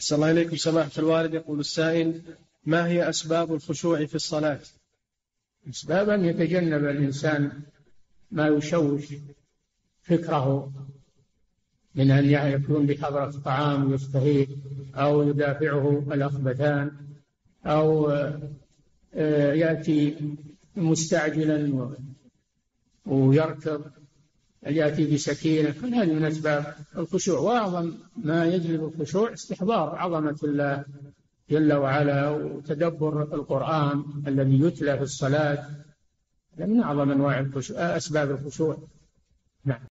أحسن الله إليكم سماحة الوالد. يقول السائل: ما هي أسباب الخشوع في الصلاة؟ أسباب أن يتجنب الإنسان ما يشوش فكره من أن يكون بحضرة الطعام يشتهيه، أو يدافعه الأخبثان، أو يأتي مستعجلا ويركض، يأتي بسكينة. كل هذه من أسباب الخشوع. وأعظم ما يجلب الخشوع استحضار عظمة الله جل وعلا، وتدبر القرآن الذي يتلى في الصلاة. من أعظم أنواع أسباب الخشوع. نعم.